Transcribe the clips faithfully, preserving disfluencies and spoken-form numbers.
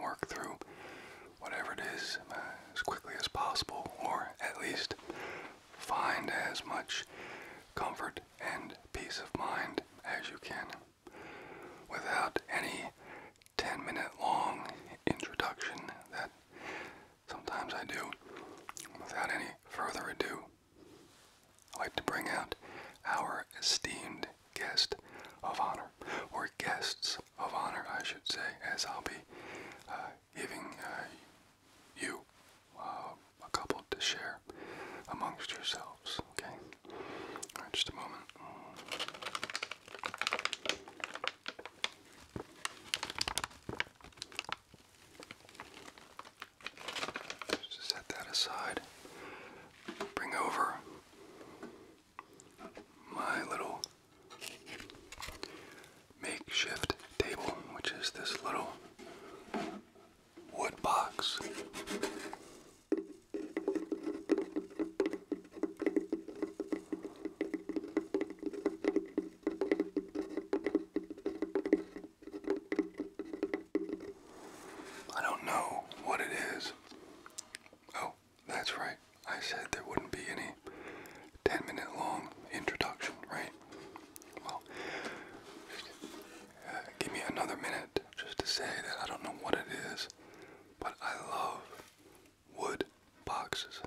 work through whatever it is uh, as quickly as possible, or at least find as much comfort and peace of mind as you can without any ten minute long introduction that sometimes I do. Without any further ado, I'd like to bring out our esteemed guest of honor, or guests of honor, I should say, as I'll be uh, giving uh, you uh, a couple to share amongst yourselves. Okay? All right, just a moment. Just set that aside. Bring over my little makeshift table, which is this little wood box. I don't know what it is. Oh, that's right. I said there wouldn't be any ten minute long introduction, right? Well, uh, give me another minute just to say that I don't know what it is, but I love wood boxes.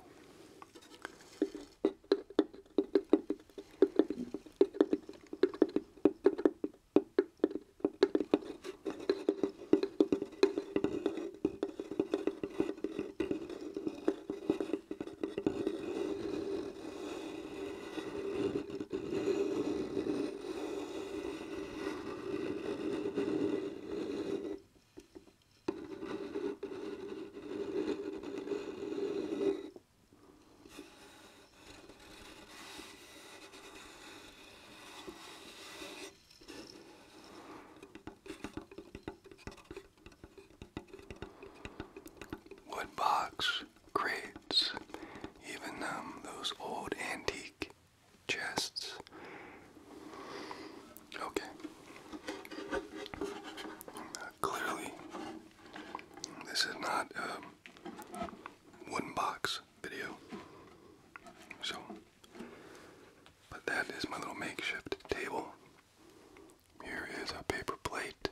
Wood box, crates, even um, those old antique chests. Okay. Uh, clearly, this is not a wooden box video. So, but that is my little makeshift table. Here is a paper plate.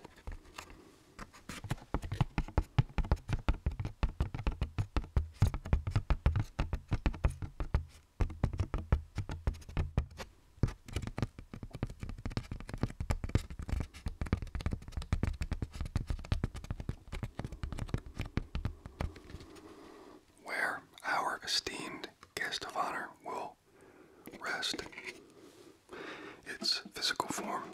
Where our esteemed guest of honor will rest. Its physical form.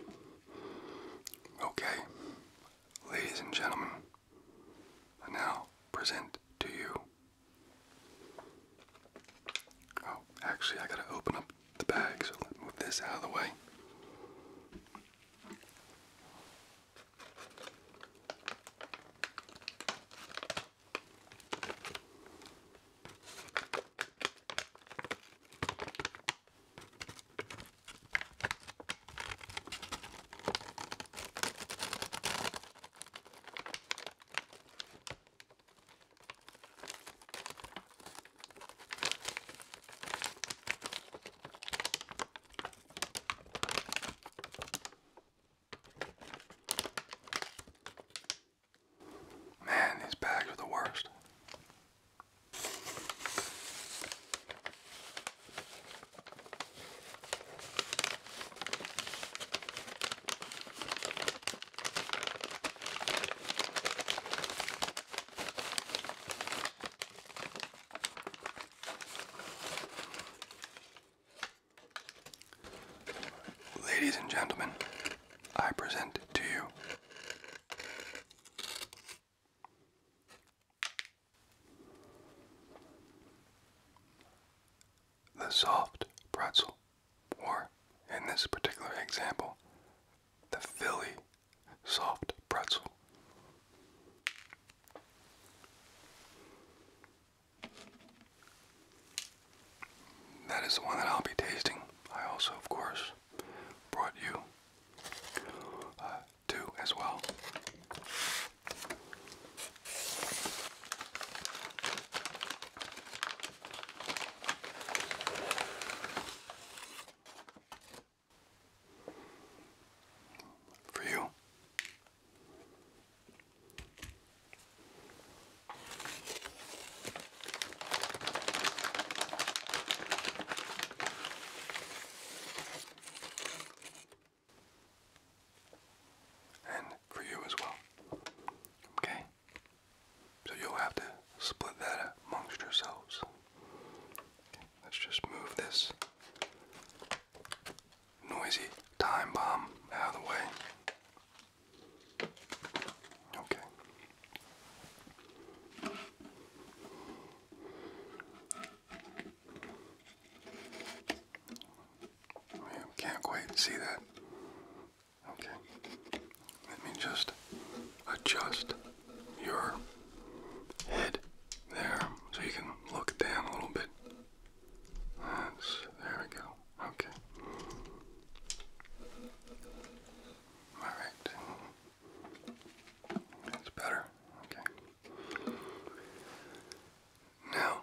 Okay, ladies and gentlemen, I now present to you. Oh, actually, I gotta open up the bag, so let's move this out of the way. Man, these bags are the worst. Ladies and gentlemen, I present to you the soft pretzel, or in this particular example, the Philly soft pretzel. That is the one that I'll be tasting. I also, of course, brought you uh, two as well. see that? Okay. Let me just adjust your head there so you can look down a little bit. That's, there we go. Okay. Alright. That's better. Okay. Now,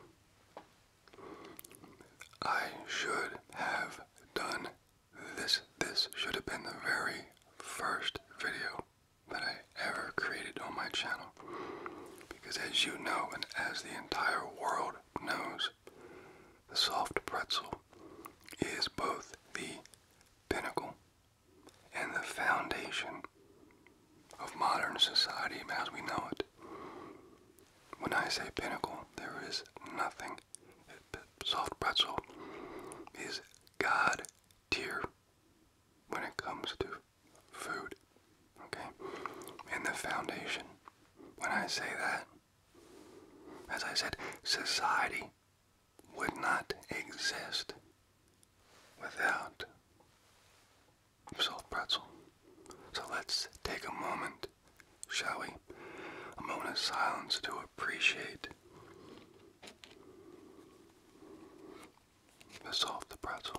I should have done this. This should have been the very first video that I ever created on my channel. Because as you know, and as the entire world knows, the soft pretzel is both the pinnacle and the foundation of modern society as we know it. When I say pinnacle, there is nothing. Soft pretzel is God tier when it comes to food, okay? And the foundation, when I say that, as I said, society would not exist without soft pretzel. So let's take a moment, shall we? A moment of silence to appreciate the soft pretzel.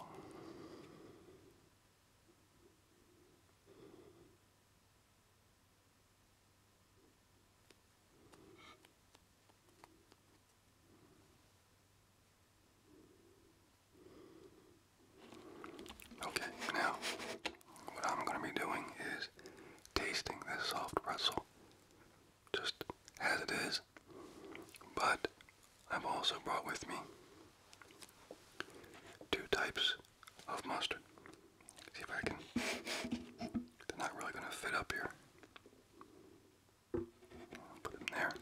Okay, now what I'm going to be doing is tasting this soft pretzel just as it is, but I've also brought with me two types of mustard. See if I can. They're not really going to fit up here. I'll put them there.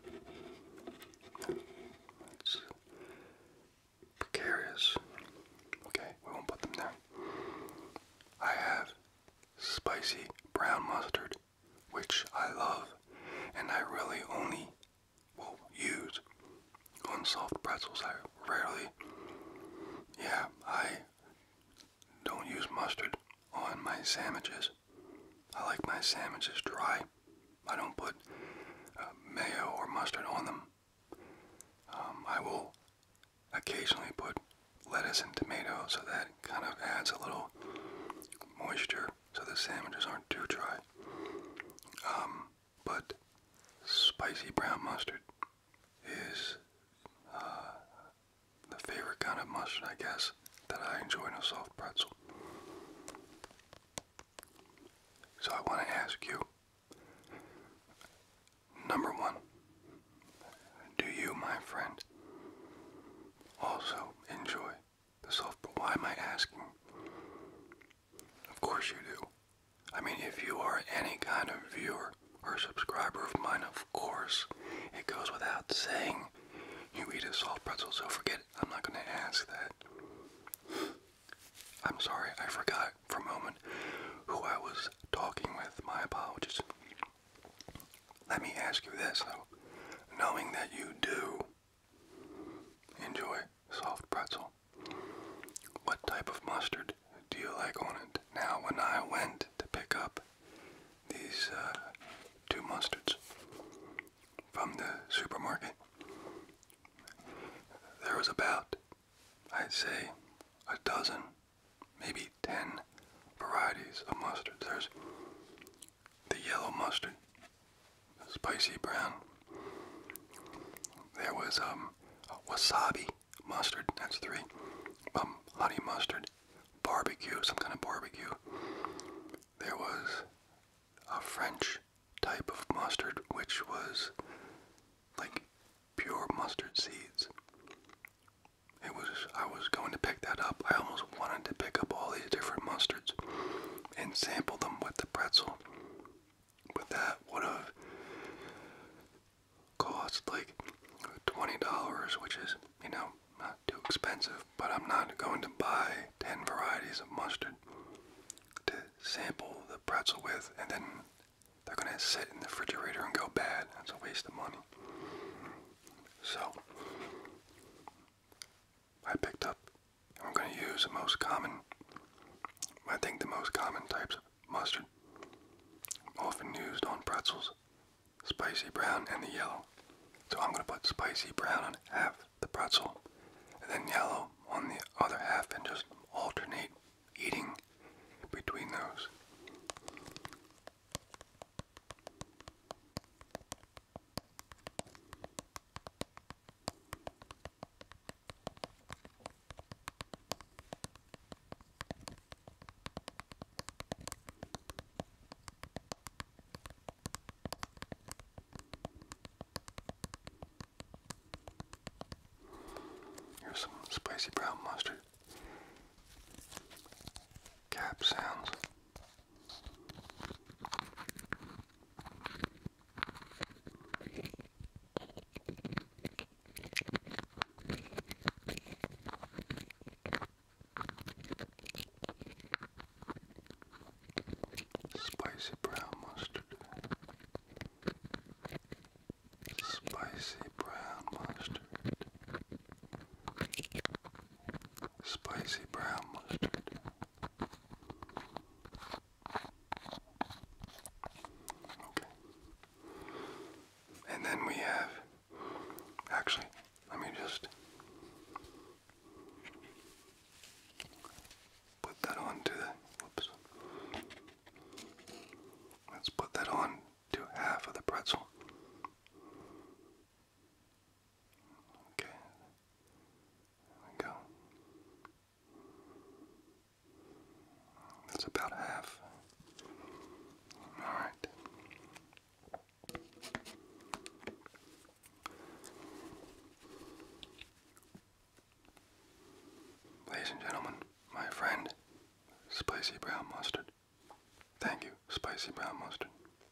It's precarious. Okay, we won't put them there. I have spicy brown mustard, which I love, and I really only will use on soft pretzels. I rarely, yeah, I don't use mustard on my sandwiches. I like my sandwiches dry. I don't put uh, mayo or mustard on them. Um, I will occasionally put lettuce and tomato, so that kind of adds a little moisture so the sandwiches aren't too dry. Um, but spicy brown mustard is uh, the favorite kind of mustard, I guess, that I enjoy in a soft pretzel. So I want to ask you, number one, do you, my friend, also enjoy the soft? But why am I asking? Of course you do. I mean, if you are any kind of viewer or subscriber of mine, of course, it goes without saying you eat a soft pretzel, so forget it. I'm not going to ask that. I'm sorry, I forgot for a moment who I was talking with. My apologies. Let me ask you this, though. Knowing that you do enjoy soft pretzel, what type of mustard do you like on it? Now, when I went to pick up these uh, two mustards from the supermarket, there was about, I'd say, a dozen, maybe ten varieties of mustard. There's the yellow mustard, spicy brown. There was um, wasabi mustard, that's three. Um, honey mustard, barbecue, some kind of barbecue. There was a French type of mustard, which was like pure mustard seeds. It was, I was going to pick that up. I almost wanted to pick up all these different mustards and sample them with the pretzel. But that would have cost like twenty dollars, which is, you know, not too expensive. But I'm not going to buy ten varieties of mustard to sample the pretzel with, and then they're going to sit in the refrigerator and go bad. That's a waste of money. So I picked up, and we're going to use the most common I think the most common types of mustard, often used on pretzels, spicy brown and the yellow. So I'm going to put spicy brown on half the pretzel, and then yellow on the other half, and just alternate eating between those. Here's some spicy brown mustard cap sounds. Spicy brown mustard. Spicy brown mustard. Spicy brown mustard. Okay. And then we have, actually, let me just put that onto the, whoops. Let's put that on to half of the pretzel. Okay. There we go. That's about half. Alright. Ladies and gentlemen, my friend, spicy brown mustard. Thank you, spicy brown mustard.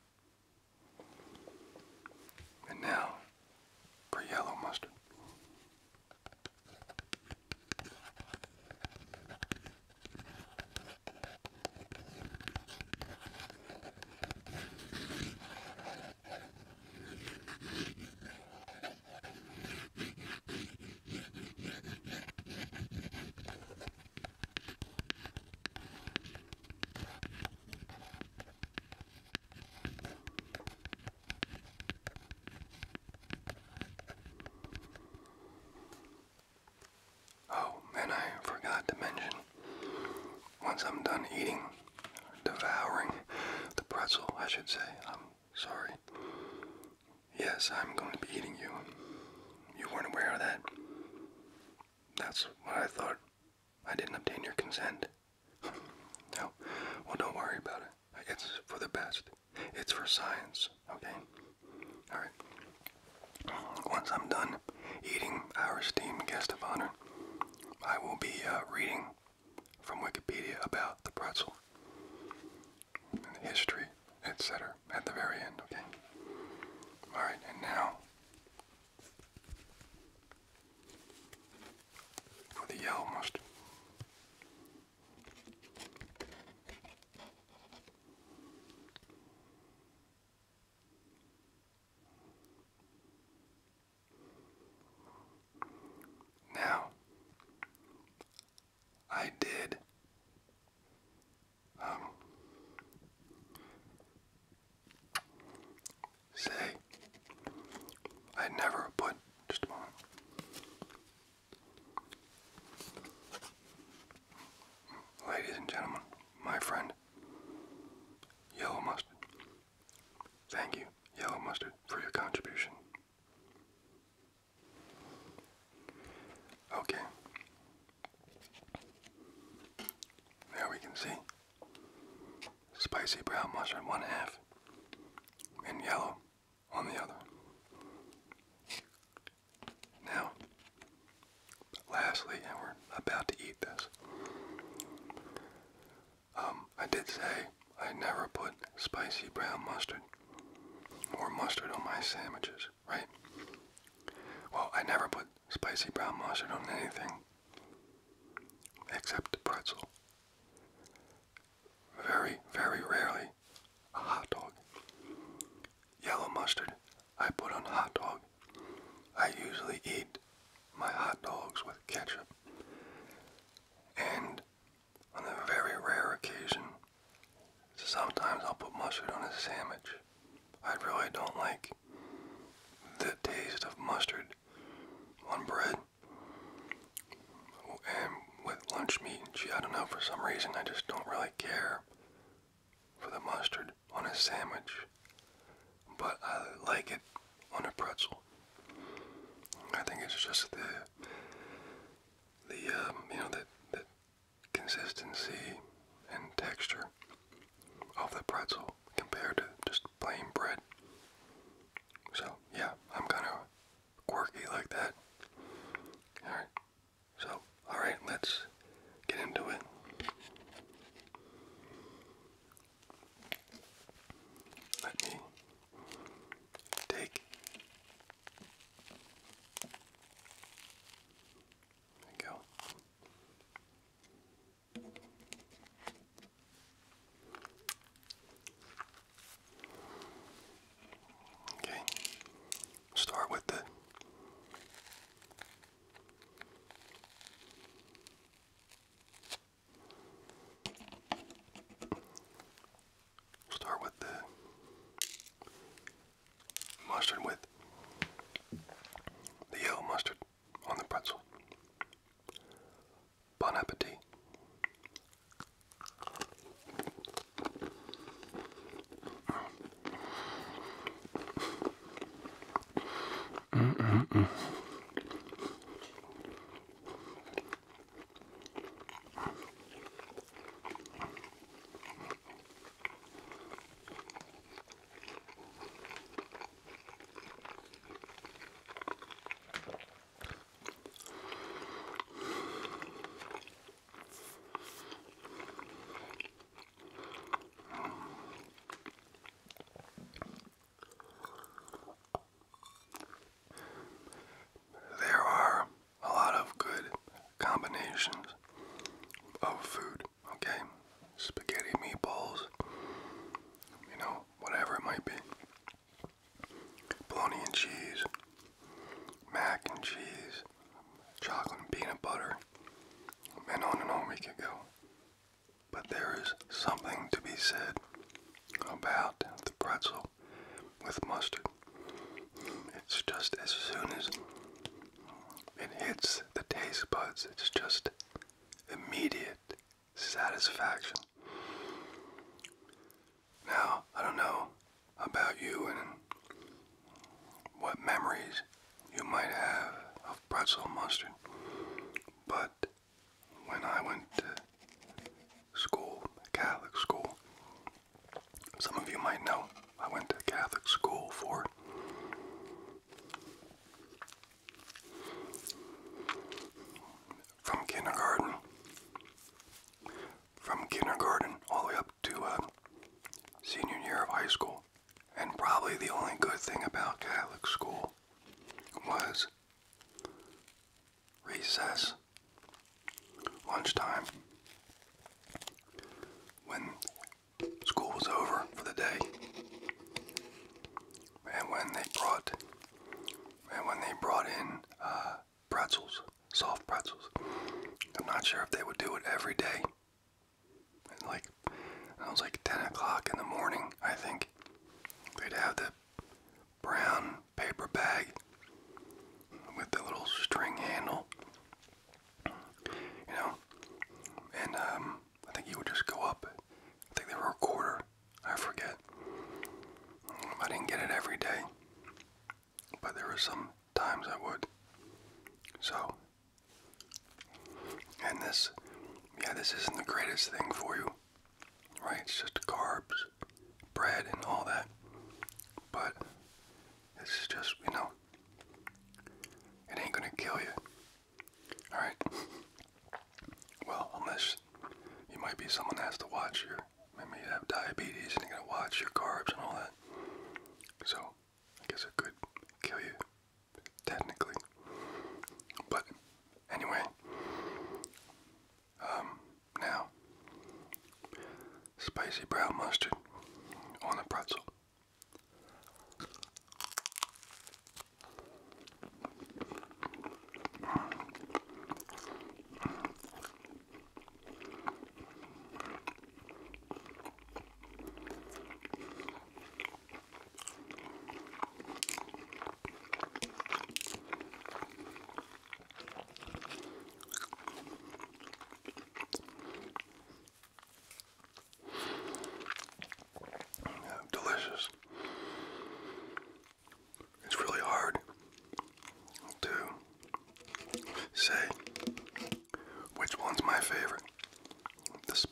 And now, for yellow mustard. Oh, and I forgot to mention, once I'm done eating, devouring the pretzel, I should say, I'm sorry. Yes, I'm going to be eating you. You weren't aware of that? That's what I thought. I didn't obtain your consent. No? Well, don't worry about it. It's for the best. It's for science, okay? Alright. Once I'm done eating our esteemed guest of honor, I will be uh, reading from Wikipedia about the pretzel, and the history, et cetera at the very end, okay? Alright, and now for the yellow mustard. Now, I did um, say I never put, just a moment, ladies and gentlemen, my friend, yellow mustard. Thank you, yellow mustard, for your contribution. Okay. There we can see spicy brown mustard one half and yellow on the other. Now, lastly, and we're about to eat this. Um, I did say I never put spicy brown mustard or mustard on my sandwiches, right? Well, I never put spicy brown mustard on anything except the pretzel. Very, very rarely a hot dog. Yellow mustard I put on hot dog. I usually eat my hot dogs with ketchup. And on the very rare occasion sometimes I'll put mustard on a sandwich. I really don't like the taste of mustard on bread and with lunch meat. Gee, I don't know, for some reason I just don't really care for the mustard on a sandwich, but I like it on a pretzel. I think it's just the the um, you know the, the consistency and texture of the pretzel compared to just plain bread. So yeah, I'm kind of quirky like that. All right. So all right, let's get into it. Let me take. There you go. Okay. Start with the start with the mustard with the yellow mustard on the pretzel. Bon appetit. Mm-mm-mm. There are a lot of good combinations of food, okay? Spaghetti meatballs, you know, whatever it might be. Bologna and cheese, mac and cheese, chocolate and peanut butter, and on and on we could go. But there is something to be said about the pretzel with mustard. It's just as soon as it hits the taste buds, it's just immediate satisfaction. Now, I don't know about you and what memories you might have of pretzel mustard, but when I went to school, Catholic school, some of you might know I went to Catholic school for from kindergarten, from kindergarten all the way up to uh, senior year of high school. And probably the only good thing about Catholic school was recess, lunchtime, when school was over for the day, and when they brought and when they brought in uh, pretzels, soft pretzels. I'm not sure if they would do it every day. And like, it was like ten o'clock in the morning, I think. They'd have the brown paper bag with the little string handle, you know, and um, I think you would just go up. I think they were a quarter. I forget. I didn't get it every day, but there were some times I would. So, and this, yeah, this isn't the greatest thing for you, right? It's just carbs, bread, and all that. But it's just, you know, it ain't gonna kill you. Alright? Well, unless you might be someone that has to watch your, maybe you have diabetes and you gotta watch your carbs and all that. So, I guess it could kill you, technically. But, anyway, um, now, spicy brown mustard on a pretzel.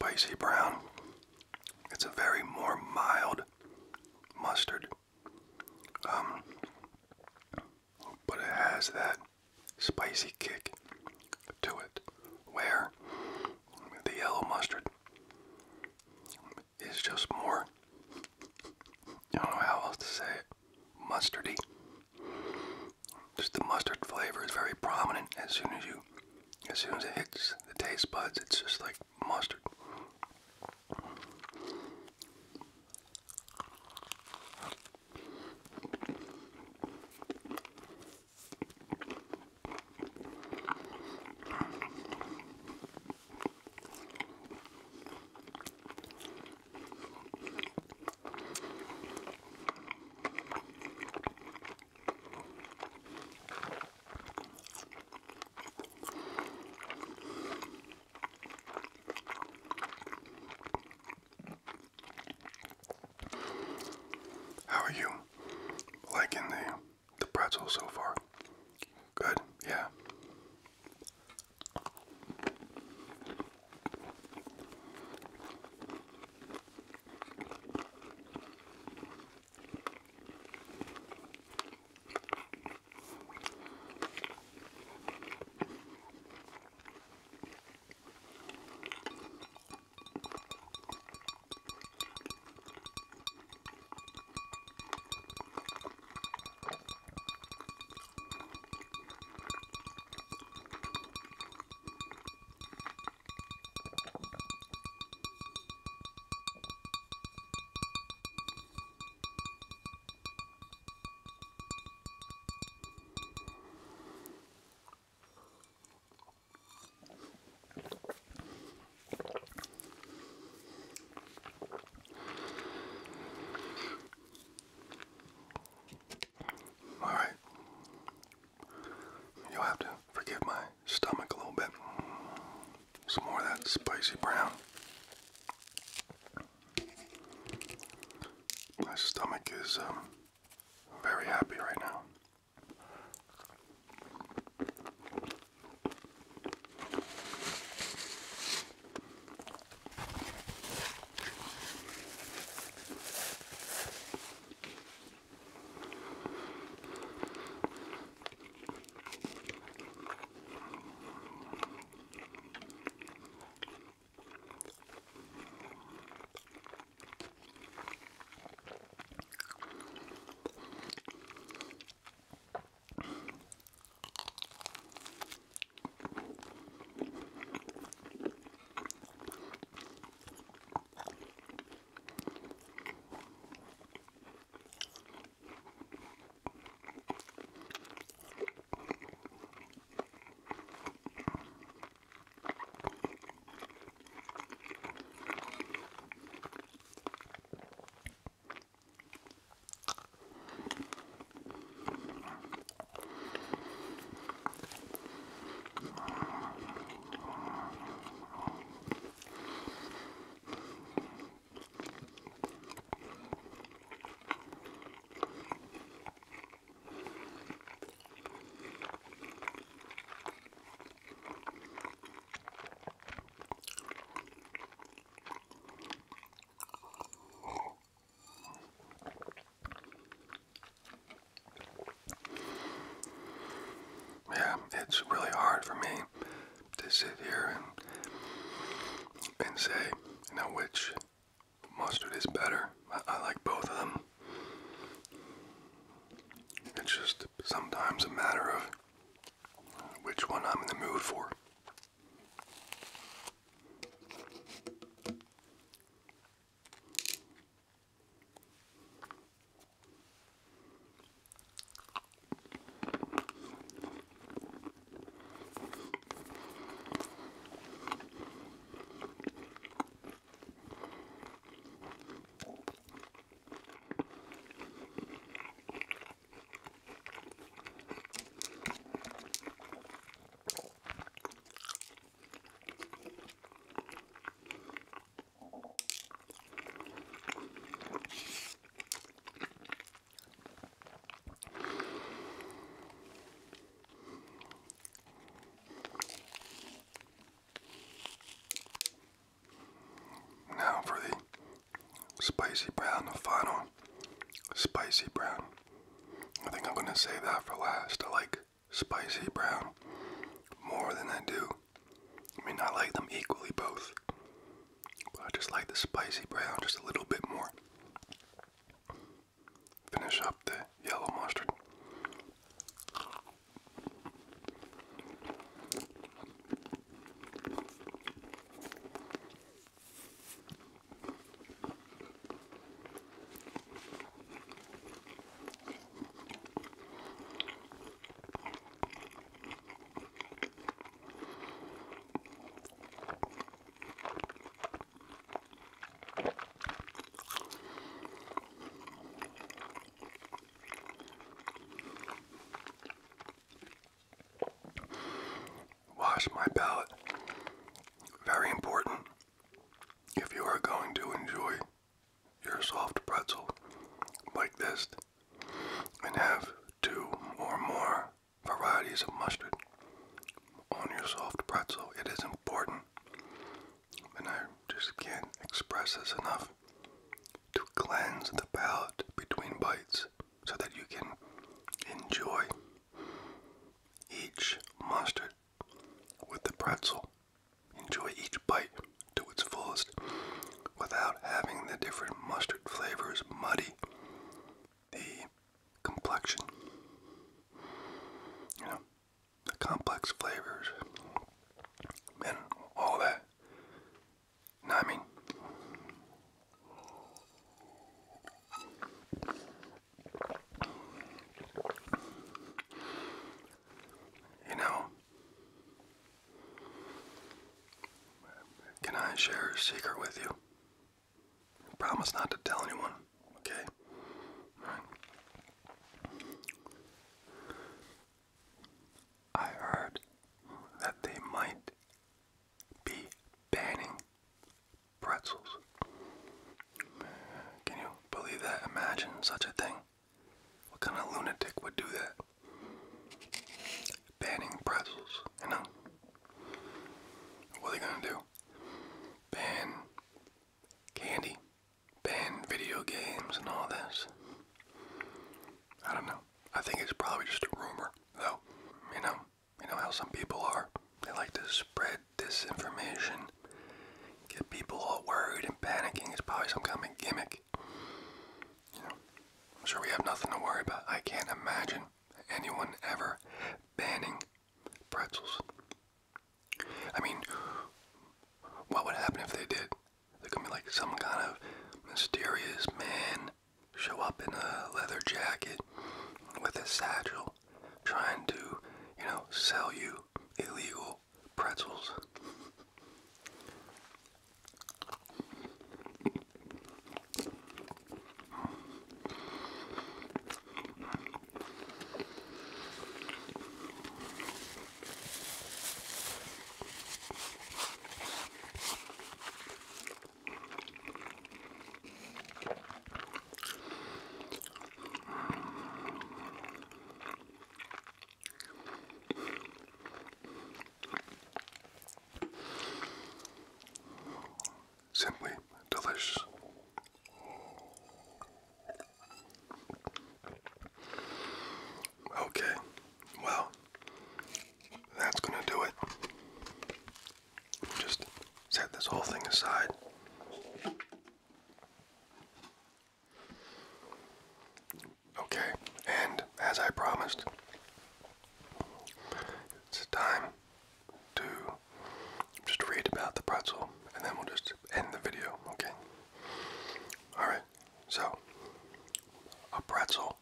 spicy brown. It's a very more mild mustard, um, but it has that spicy kick to it, where the yellow mustard is just more, I don't know how else to say it, mustardy. Just the mustard flavor is very prominent as soon as you, as soon as it hits the taste buds. It's just like mustard. How are you liking the, the pretzel so far? Good, yeah. Alright. You'll have to forgive my stomach a little bit. Some more of that spicy brown. My stomach is um, very happy right now. Yeah, it's really hard for me to sit here and, and say, you know, which mustard is better. I, I like both of them. It's just sometimes a matter of which one I'm in the mood for. spicy brown, the final spicy brown. I think I'm gonna save that for last. I like spicy brown more than I do. I mean, I like them equally both, but I just like the spicy brown just a little bit more. Finish up the yellow mustard. Wash my palate. Very important if you are going to enjoy your soft pretzel like this and have two or more varieties of mustard on your soft pretzel. It is important, and I just can't express this enough, to cleanse the palate between bites so that you can enjoy each mustard with the pretzel. Enjoy each bite to its fullest without having the different mustard flavors muddy the complexion. You know, the complex flavors and all that. No, I mean, you know, can I share a secret with you? Promise not to tell anyone, okay? Alright. I heard that they might be banning pretzels. Can you believe that? Imagine such a thing. What kind of lunatic would do that? Banning pretzels, you know? What are they gonna do? Ban candy, ban video games and all this. I don't know. I think it's probably just a rumor, though. You know, you know how some people are. They like to spread disinformation, get people all worried and panicking. It's probably some kind of gimmick. You know, I'm sure we have nothing to worry about. I can't imagine anyone ever banning pretzels. I mean, what would happen if they did? There could be like some kind of mysterious man show up in a leather jacket with a satchel trying to, you know, sell you illegal pretzels. Simply delicious. Okay, well, that's gonna do it. Just set this whole thing aside. Okay, and as I promised, it's time to just read about the pretzel, and then we'll just end the video, okay? Alright, so, a pretzel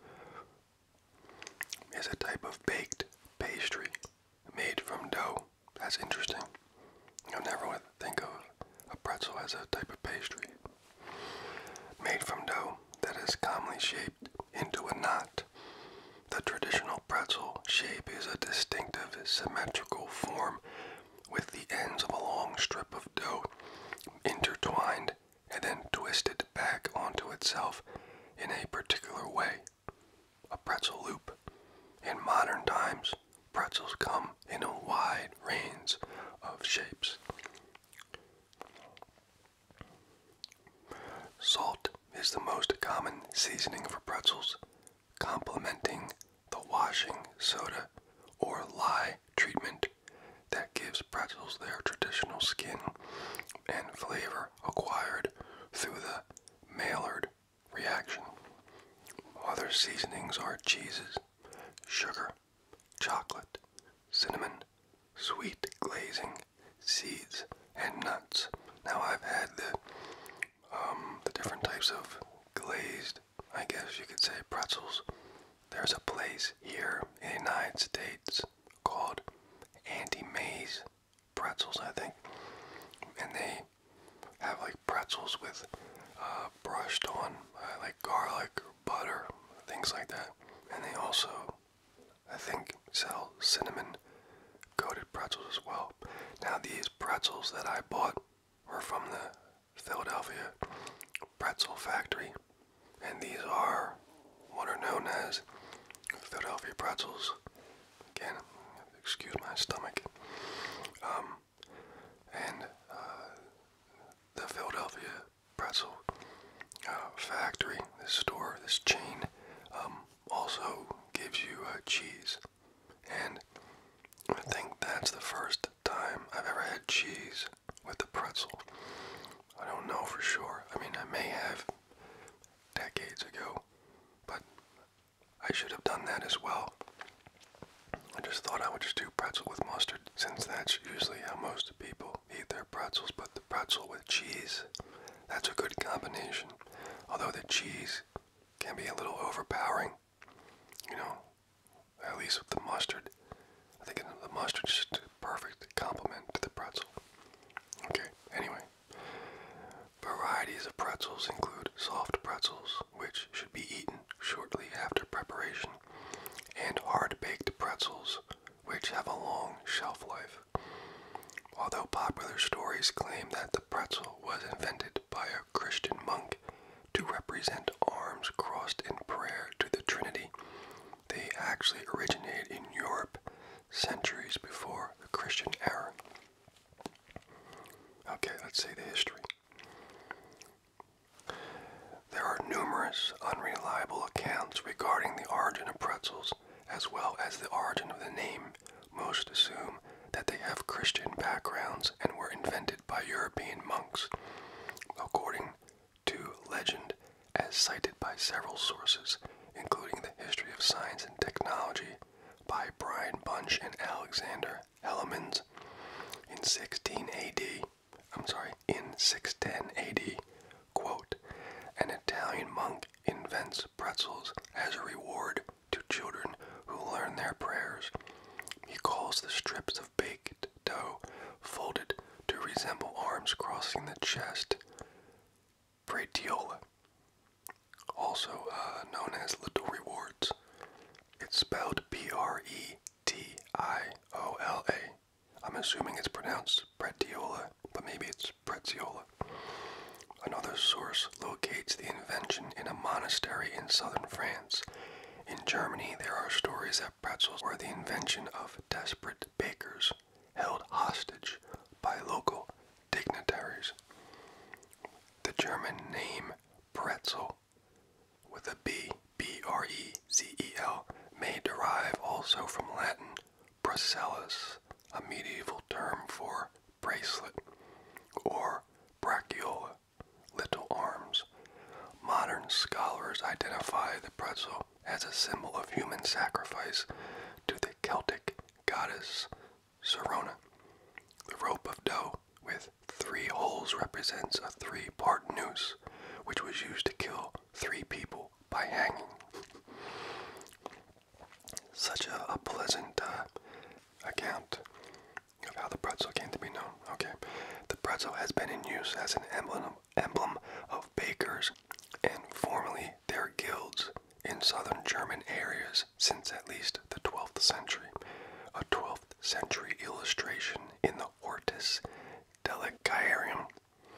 is a type of baked pastry made from dough. That's interesting. I never would think of a pretzel as a type of pastry. Made from dough that is commonly shaped into a knot. The traditional pretzel shape is a distinctive symmetrical form with the ends of a long strip of dough intertwined and then twisted back onto itself in a particular way. A pretzel loop. In modern times, pretzels come in a wide range of shapes. Salt seasoning for pretzels, complementing the washing soda or lye treatment that gives pretzels their traditional skin and flavor acquired through the Maillard reaction. Other seasonings are cheeses, sugar, chocolate, cinnamon, sweet glazing, seeds, and nuts. Now I've had the um, the different types of glazed, I guess you could say, pretzels. There's a place here in the United States called Anti-Maze Pretzels, I think, and they have like pretzels with uh, brushed on uh, like garlic or butter, things like that. And they also, I think, sell cinnamon coated pretzels as well. Now these pretzels that I bought were from the Philadelphia Pretzel Factory, and these are what are known as Philadelphia pretzels. Again, excuse my stomach. Um, and uh, the Philadelphia Pretzel uh, Factory, this store, this chain, um, also gives you uh, cheese. And I think that's the first time I've ever had cheese with the pretzel. I don't know for sure. I mean, I may have decades ago, but I should have done that as well. I just thought I would just do pretzel with mustard, since that's usually how most people eat their pretzels, but the pretzel with cheese, that's a good combination. Although the cheese can be a little overpowering, you know, at least with the mustard. I think the mustard is just a perfect complement to the pretzel. Okay, anyway. Varieties of pretzels include soft pretzels, which should be eaten shortly after preparation, and hard-baked pretzels, which have a long shelf life. Although popular stories claim that the pretzel was invented by a Christian monk to represent arms crossed in prayer to the Trinity, they actually originated in Europe centuries before the Christian era. Okay, let's see the history. There are numerous unreliable accounts regarding the origin of pretzels, as well as the origin of the name. Most assume that they have Christian backgrounds and were invented by European monks. According to legend, as cited by several sources, including the History of Science and Technology by Brian Bunch and Alexander Hellemans, in sixteen A D, I'm sorry, in six ten A D, quote, an Italian monk invents pretzels as a reward to children who learn their prayers. He calls the strips of baked dough folded to resemble arms crossing the chest Pretzel, also uh, known as Little Rewards. It's spelled P R E T I O L A. I'm assuming it's pronounced Pretiola, but maybe it's Pretziola. Another source locates the invention in a monastery in southern France. In Germany, there are stories that pretzels were the invention of desperate bakers held hostage by local dignitaries. The German name pretzel, with a B, B R E Z E L, may derive also from Latin bracellus, a medieval term for bracelet, or brachiola, little arms. Modern scholars identify the pretzel as a symbol of human sacrifice to the Celtic goddess Serona. The rope of dough with three holes represents a three-part noose, which was used to kill three people by hanging. Such a, a pleasant uh, account of how the pretzel came to be known. Okay, the pretzel has been in use as an emblem, emblem of bakers and formerly their guilds in southern German areas since at least the twelfth century. A twelfth century illustration in the Hortus Deliciarum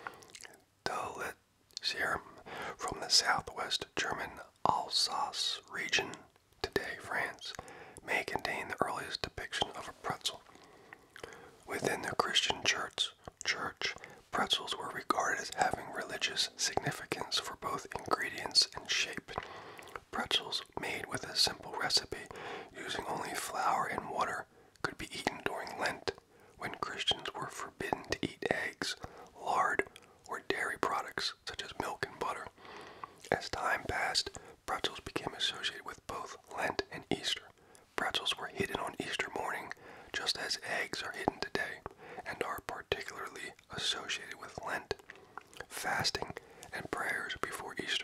Deliciarum from the southwest German Alsace region, today France, may contain the earliest depiction of a pretzel. Within the Christian church, church Pretzels were regarded as having religious significance for both ingredients and shape. Pretzels made with a simple recipe using only flour and water could be eaten during Lent, when Christians were forbidden to eat eggs, lard, or dairy products such as milk and butter. As time passed, pretzels became associated with both Lent and Easter. Pretzels were hidden on Easter morning, just as eggs are hidden today, and are particularly associated with Lent, fasting, and prayers before Easter.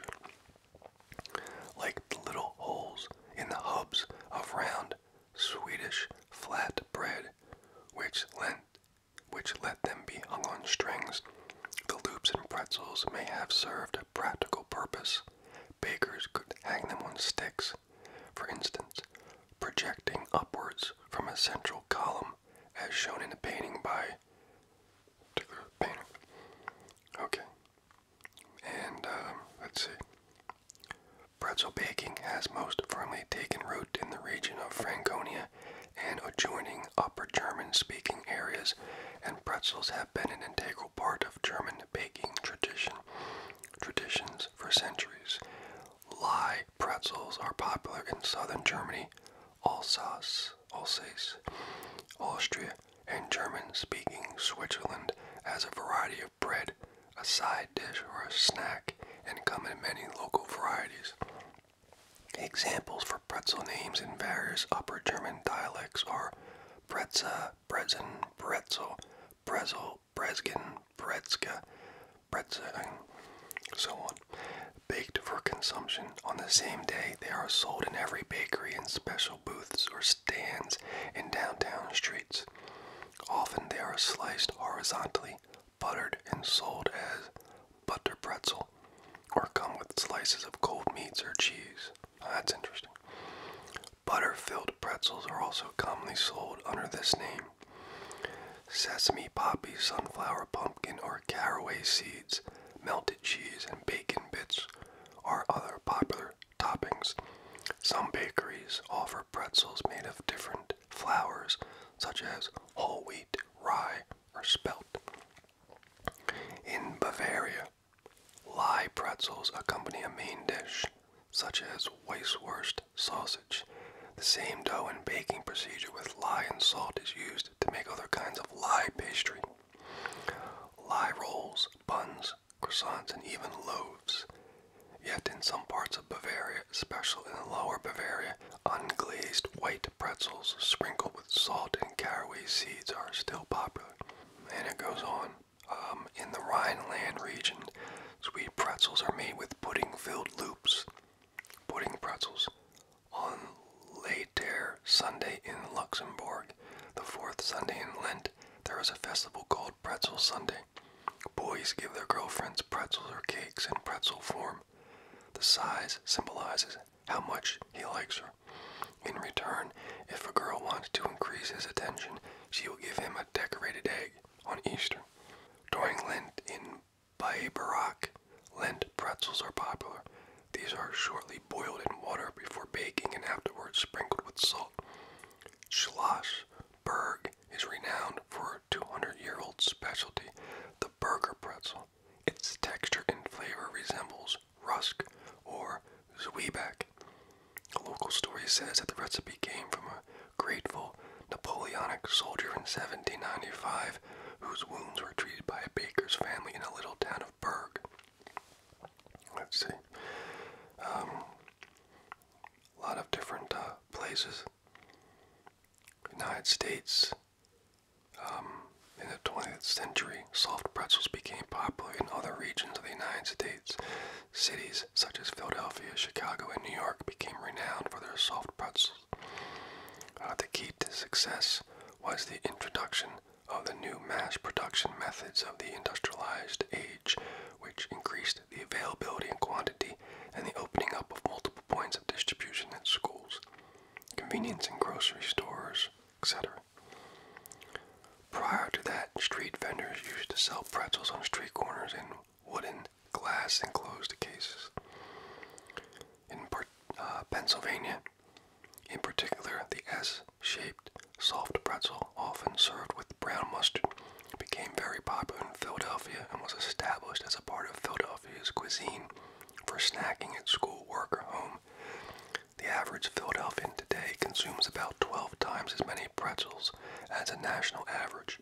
Like the little holes in the hubs of round Swedish flat bread, which lent, which let them be hung on strings, the loops in pretzels may have served a practical purpose. Bakers could hang them on sticks, for instance, projecting upwards from a central column, as shown in a painting by a particular painter. Okay, and um, let's see. Pretzel baking has most firmly taken root in the region of Franconia and adjoining Upper German-speaking areas, and pretzels have been an integral part of German baking tradition traditions for centuries. Lye pretzels are popular in southern Germany, Alsace, Alsace, Austria, and German-speaking Switzerland as a variety of bread, a side dish, or a snack, and come in many local varieties. Examples for pretzel names in various Upper German dialects are Pretza, Brezen, Pretzel, Brezel, Brezgen, Bretzka, Pretzel, and so on. Baked for consumption on the same day, they are sold in every bakery in special booths or stands in downtown streets. Often they are sliced horizontally, buttered, and sold as butter pretzel, or come with slices of cold meats or cheese. Oh, that's interesting. Butter-filled pretzels are also commonly sold under this name. Sesame, poppy, sunflower, pumpkin, or caraway seeds, melted cheese, and bacon bits are other popular toppings. Some bakeries offer pretzels made of different flours, such as whole wheat, rye, or spelt. In Bavaria, lye pretzels accompany a main dish, such as Weisswurst sausage. The same dough and baking procedure with lye and salt is used to make other kinds of lye pastry. Lye rolls, buns, croissants, and even loaves. Yet in some parts of Bavaria, especially in the lower Bavaria, unglazed white pretzels sprinkled with salt and caraway seeds are still popular. And it goes on. Um, in the Rhineland region, sweet pretzels are made with pudding-filled loops. Pudding pretzels. On Later Sunday in Luxembourg, the fourth Sunday in Lent, there is a festival called Pretzel Sunday. Boys give their girlfriends pretzels or cakes in pretzel form. The size symbolizes how much he likes her. In return, if a girl wants to increase his attention, she will give him a decorated egg on Easter. During Lent in Bayerbach, Lent pretzels are popular. These are shortly boiled in water before baking and afterwards sprinkled with salt. Schlossberg is renowned for a two hundred year old specialty, the burger pretzel. Its texture and flavor resembles rusk or zwieback. A local story says that the recipe came from a grateful Napoleonic soldier in seventeen ninety-five whose wounds were treated by a baker's family in a little town of Berg. Let's see. Um, a lot of different uh, places. United States. Um, in the twentieth century, soft pretzels became popular in other regions of the United States. Cities such as Philadelphia, Chicago, and New York became renowned for their soft pretzels. Uh, the key to success was the introduction of the new mass production methods of the industrialized age, which increased the availability and quantity and the opening up of multiple points of distribution in schools, convenience in grocery stores, et cetera. Prior to that, street vendors used to sell pretzels on street corners in wooden, glass enclosed cases. In uh, Pennsylvania, in particular, the S-shaped soft pretzel, often served with brown mustard, became very popular in Philadelphia for snacking at school, work, or home. The average Philadelphian today consumes about twelve times as many pretzels as a national average.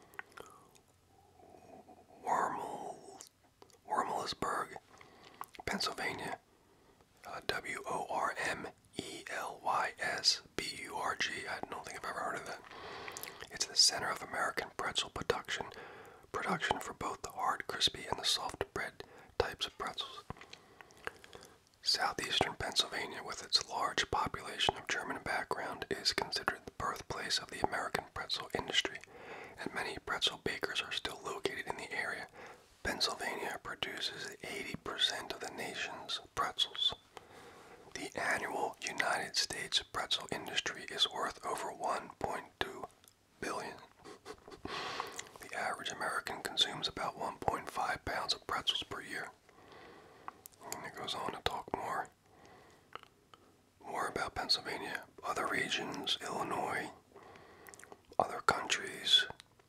Wormel, Wormelsburg, Pennsylvania, uh, W O R M E L Y S B U R G. I don't think I've ever heard of that. It's the center of American pretzel production, production for both the hard, crispy, and the soft bread types of pretzels. Southeastern Pennsylvania, with its large population of German background, is considered the birthplace of the American pretzel industry, and many pretzel bakers are still located in the area. Pennsylvania produces eighty percent of the nation's pretzels. The annual United States pretzel industry is worth over one point two billion dollars. The average American consumes about one point five pounds of pretzels per year. And it goes on to talk more, more about Pennsylvania, other regions, Illinois, other countries.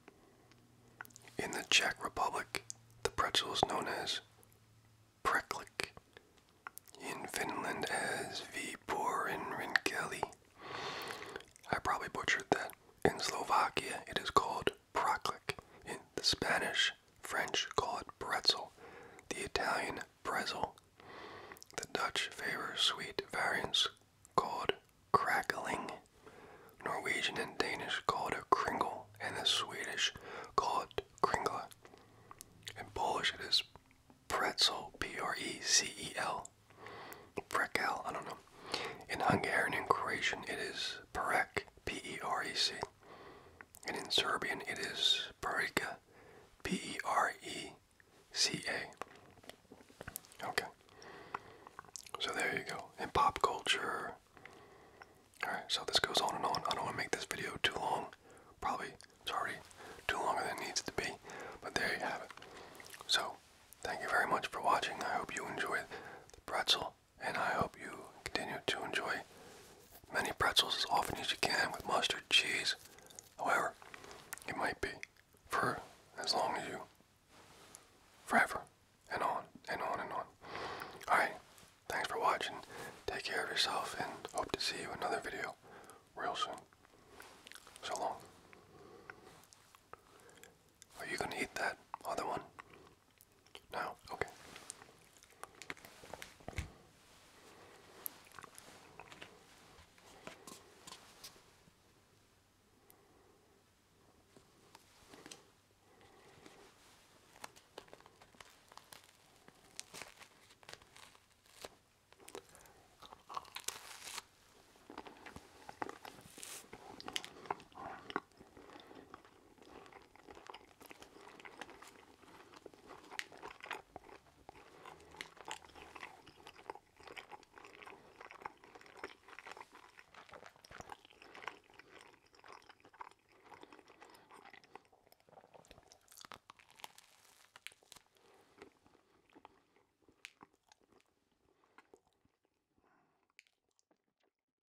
In the Czech Republic, the pretzel is known as preklik. In Finland as Vipurinrinkeli. I probably butchered that. In Slovakia, it is called praklik. In the Spanish, French call it pretzel. The Italian, pretzel. The Dutch favor sweet variants called crackling. Norwegian and Danish call it a kringle, and the Swedish call it kringla. In Polish, it is pretzel, P R E C E L. Pretzel, I don't know. In Hungarian and Croatian, it is perec, P E R E C. And in Serbian, it is perica, P E R E C A. Okay. So there you go. In pop culture. Alright, so this goes on and on. I don't want to make this video too long. Probably it's already too longer than it needs to be. But there you have it. So, thank you very much for watching. I hope you enjoyed the pretzel. And I hope you continue to enjoy many pretzels as often as you can with mustard, cheese, however it might be, for as long as you, forever, and on, and on, and on. Alright, thanks for watching, take care of yourself, and hope to see you in another video real soon.